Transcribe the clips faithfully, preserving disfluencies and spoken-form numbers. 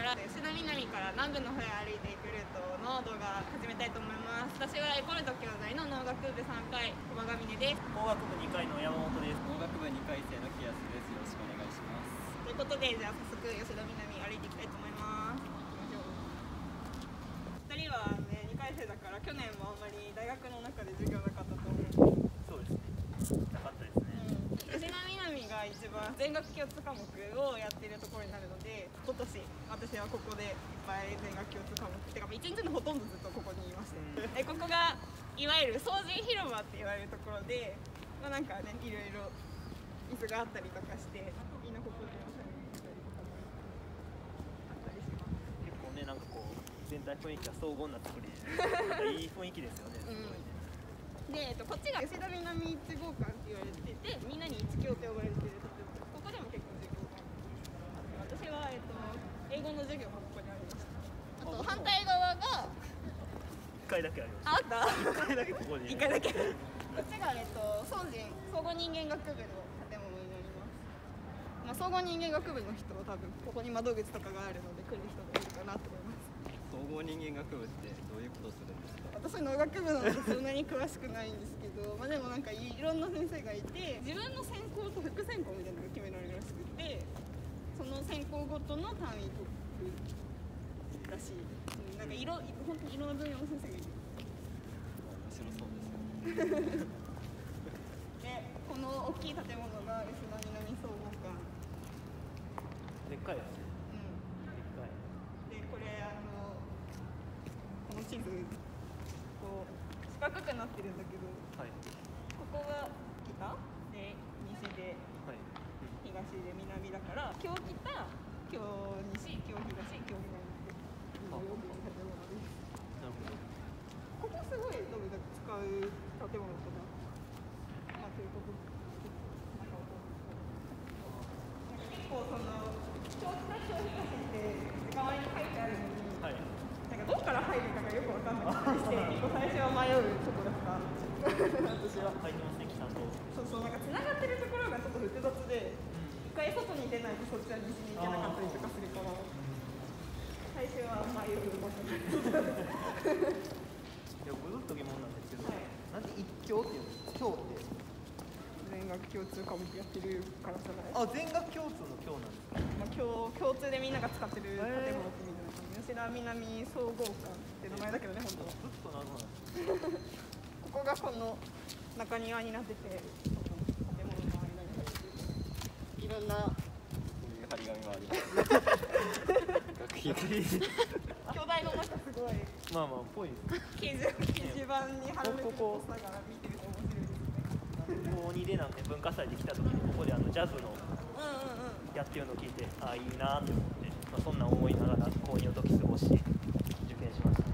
から吉田南から南部の方へ歩いていくルートの動画始めたいと思います。私はエコルト兄弟の農学部さんかい駒ヶ峰です。 工学部にかいの山本です。 工学部にかい生の木安です。よろしくお願いします。 ということで、じゃあ早速吉田南歩いていきたいと思います。ふたりはね、にかい生だから去年もあんまり大学の中で授業なかったと思う。 そうですね、なかったですね。 うん、吉田南が一番全学共通科目をやっているところになるので、今年私はここでいっぱい全学共通科目てか一日のほとんどずっとここにいました。うん、えここがいわゆる総人広場って言われるところで、まあ、なんかねいろいろ椅子があったりとかして、みんなここでおしゃべりしたりとかもあったりします。 結構ね、なんかこう全体雰囲気が荘厳な作りで、なんかいい雰囲気ですよね。すごいね。 うん、で、えっと、こっちが吉田南いち号館って言われてて、みんなにいち教と呼ばれている建物。ここでも結構授業があって、私は、えっと、英語の授業がここにありました。あと反対側がいっかいだけあります。 あったいっかいだけここに、 いっかいだけこっちが、えっと、総人総合人間学部の建物になります。まあ、総合人間学部の人は多分ここに窓口とかがあるので来る人がいるかなと思います。 総合人間学部ってどういうことするんですか？ 私農学部なのでそんなに詳しくないんですけど、まあでもなんかいろんな先生がいて、自分の専攻と副専攻みたいなのが決められるらしくて、その専攻ごとの単位取るらしい。うん、なんかいろ本当にいろんな分野の先生がいる。 面白そうですよね。 で、この大きい建物が吉田南総合館。 でっかいですね。 うん。 でっかい。 で、これあのこの地図こう四角くなってるんだけど、 はい。 ここが北で西ではい。 東で南だから、今日北、今日西、今日東、今日南っていう大きい建物です。 なるほど。 ここすごいどうだ使う建物とか、まあそういうこと。なんか結構その今日北、今日東って側に書いてあるのに、 はい。 なんかどっから入るかがよくわかんなかったりして、結構最初は迷うところだった私は。 書いてますね、北と。 そうそう、なんか繋がってるところがちょっと複雑で、一回外に出ないとそっちは西に行けなかったりとかするから、最初は迷う場所です。 いや、僕ずっと疑問なんですけど、 はい、 なんで一教っていうんですか？教って。 全学共通科目やってるからじゃない。 あ、全学共通の教なんですか？ まあ、共共通でみんなが使ってる建物ってみたいな。吉田南総合館って名前だけどね、本当は。 ずっと謎なんです。 ここがこの中庭になってて、この建物の間に入っていろんなそういう張り紙もあります。学費巨大の中すごいまあまあ、ぽいです。 掲示掲示板に貼られてるポスターから見てると面白いですね。 高にでなんて文化祭で来た時にここであのジャズのうんうんうん。 やってるのを聞いて、ああいいなって思って、まあ、そんな思いながら高にを時過ごし受験しました。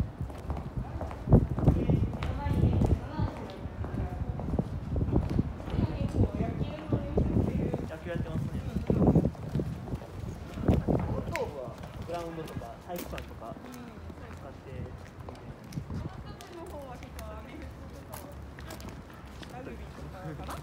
野球やってますね。東部はグラウンドとか体育館とか使って、 の方は結構アメフトとかラグビーとかかな。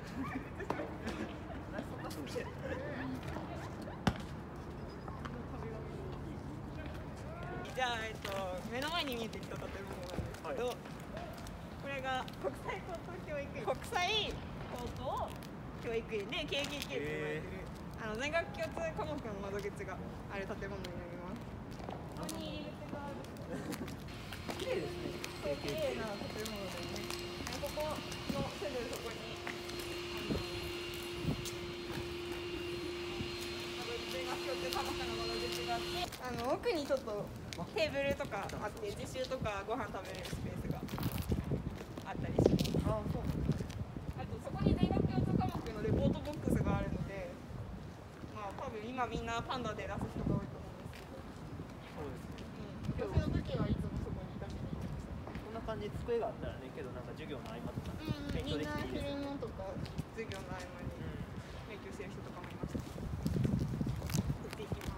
じゃあ、えっと、目の前に見えてきた建物なんですけど、はい、これが国際高等教育院、国際高等教育院で ケーケーケー って言われてる、あの全学共通科目の窓口がある建物になります。ここに入り口がある。 綺麗ですね。 そう綺麗な建物でね。ここのすぐそこに全学共通科目の窓口があって、あの奥にちょっとテーブルとかあって自習とかご飯食べれるスペースがあったりします。あ、そう。あとそこに全学共通科目のレポートボックスがあるので、まあ多分今みんなパンダで出す人が多いと思うんですけど。そうですね。うん。私の時はいつもそこに出しに行ってました。 こんな感じで机があったらね、けどなんか授業の合間とかうん、 勉強できていいですね。 みんな昼間とか授業の合間に勉強してる人とかもいました。こっち行きます。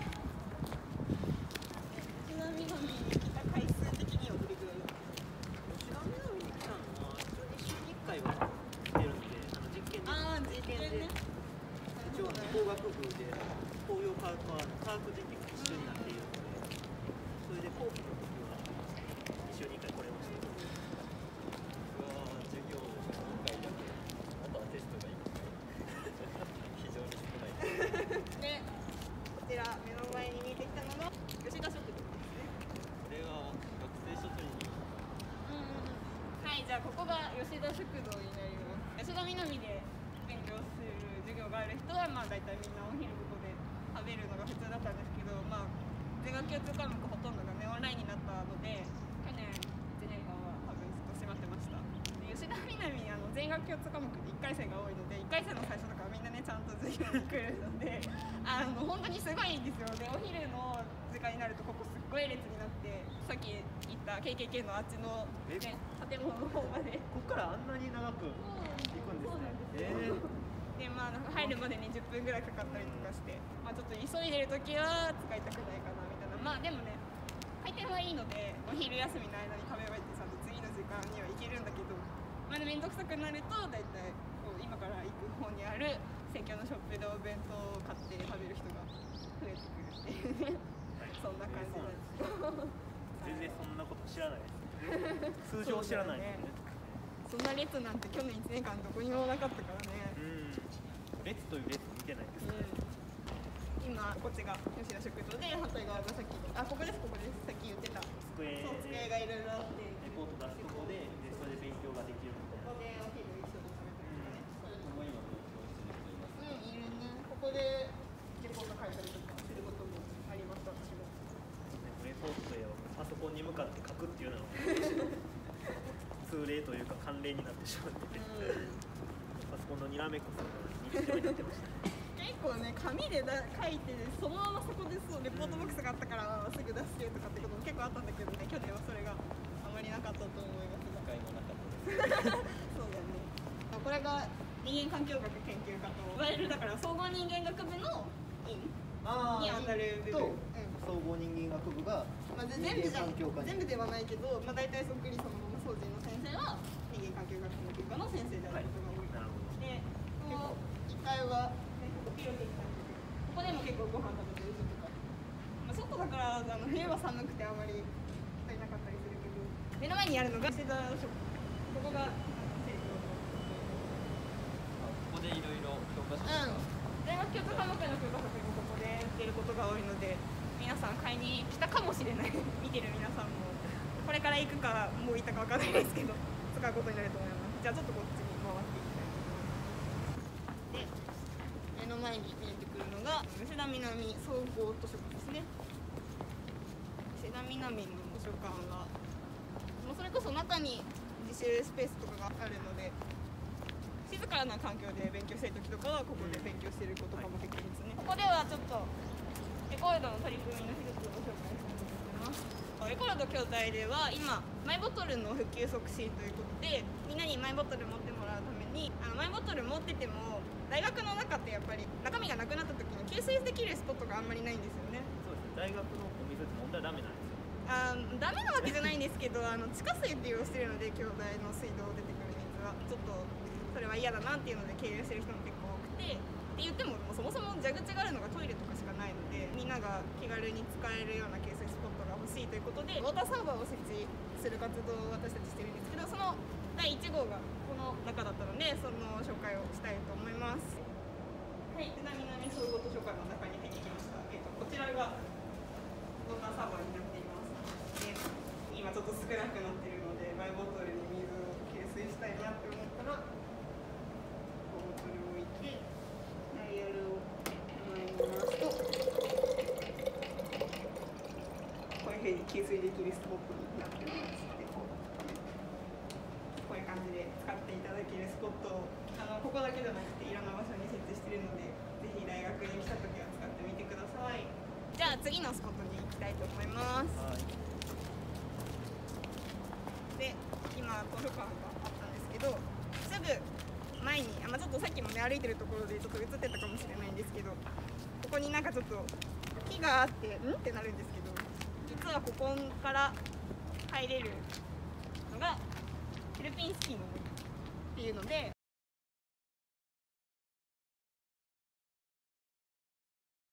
ちなみに来た回数的にはどれくらい？ 吉田南に来たのは普通に週にいっかいは来てるんで、あの実験でああ、実験ね。 一応工学部で工業科科科把握できる一緒になっているので、それで後期の時はに週にいっかいこれをしている。 僕は授業にかいだけ、あとはテストがいっかい非常に少ないで、こちら目の前に見えてきたのが吉田食堂ですね。 これは学生書取りにうんうんうん。はい、じゃあここが吉田食堂になります。吉田南で勉強する授業がある人はまあ大体みんなお昼ここで食べるのが普通だったんですけど、まあ全学共通科目ほとんどがねオンラインになったので、去年いちねんかんは多分ずっと閉まってました。で吉田南あの全学共通科目でいっかい生が多いので、いっかい生の最初とかはみんなねちゃんと授業に来るのであの本当にすごいんですよ。でお昼の時間になるとここすっごい列になって、さっき言った ケーケーケー のあっちの、ね、建物の方までここからあんなに長く行くんですね。えーでまあ、入るまでにじゅっぷんぐらいかかったりとかして、まあ、ちょっと急いでる時は使いたくないかなみたいな。まあでもね回転はいいのでお昼休みの間に食べ終えてちゃんと次の時間には行けるんだけど、まあ、面倒くさくなると大体こう今から行く方にある生協のショップでお弁当を買って食べる人が増えてくるっていうねそんな感じなんですよ。 全然そんなこと知らないです。数字を知らないですね。 そんな列なんて去年いちねんかんどこにもなかったからね。 うん。列という列見てないです。 うん、今こっちが吉田食堂で、反対側がさっきあここですここですさっき言ってた机そう机がいろいろあってレポート出すとこで、でそれで勉強ができるみたいな。 ここでお昼一緒に食べたりとかね。 ここも今勉強してる人いますうんいるね。ここでレポート書いたりとかすることもあります私も。 レポートでパソコンに向かって書くっていうのは通例というか慣例になってしまってて、パソコンのにらめっこするのに日常になってました。 結構ね紙でだ書いて、ね、そのままそこでそうレポートボックスがあったからすぐ出してとかってことも結構あったんだけどね、去年はそれがあまりなかったと思いますが。 一回もなかったですそうだね。これが人間環境学研究科といわゆるだから総合人間学部の院あに当たる部分。 と総合人間学部がまあ、全部じゃ人間環境科に全部ではないけど、まあ、大体そっくりそのまま掃除の先生は人間環境学研究科の先生であることが多い。 なるほど。 で、このいっかいは、ね、ここピロピロさんとここでも結構ご飯食べてる人とか、まあ、外だからあの冬は寒くてあまり人いなかったりするけど、目の前にあるのが吉田ショップ、ここが生協のここでいろいろ教科書とか、 うん、大学共通科目の教科書結構ここで売ってることが多いので、皆さん買いに来たかもしれない見てる皆さんもこれから行くかもう行ったかわかんないですけど使うことになると思います。じゃあちょっとこっちに回っていきたいと思います。で目の前に見えてくるのが吉田南総合図書館ですね。吉田南の図書館はもうそれこそ中に自習スペースとかがあるので、静かな環境で勉強してる時とかはここで勉強してることかもできるんですね。ここではちょっとエコロードの取り組みの一つをご紹介したいと思います。エコロード兄弟では今マイボトルの普及促進ということで、みんなにマイボトル持ってもらうためにあのマイボトル持ってても大学の中ってやっぱり中身がなくなった時に給水できるスポットがあんまりないんですよね。 そうですね。大学のお水って問題はダメなんですよ。 あダメなわけじゃないんですけどあの地下水っていうをしてるので、兄弟の水道出てくる水はちょっとそれは嫌だなっていうので経由してる人も結構多くて、って言っても、もうそもそも蛇口があるのがトイレとかしかないので、みんなが気軽に使えるような給水スポットが欲しいということでウォーターサーバーを設置する活動を私たちしてるんですけど、そのだいいち号がこの中だったのでその紹介をしたいと思います。はい、ちなみに総合図書館の中に入ってきました。えっと、こちらがウォーターサーバーになっています。で今ちょっと少なくなっているのでマイボトルに水を給水したいなって思ったらボトルを置いてダイヤルを前に回すとこういうふうに給水できるスポットになっております。でこういう感じで使っていただけるスポットをあのここだけじゃなくていろんな場所に設置しているので、ぜひ大学に来た時は使ってみてください。じゃあ次のスポットに行きたいと思います。 はい。 で今図書館があったんですけど、すぐ前にあ、まあ、ちょっとさっきもね歩いてるところでちょっと映ってたかもしれないんですけど、ここになんかちょっと木があってんってなるんですけど、実はここから入れるのがフィリピンスキーの森っていうので、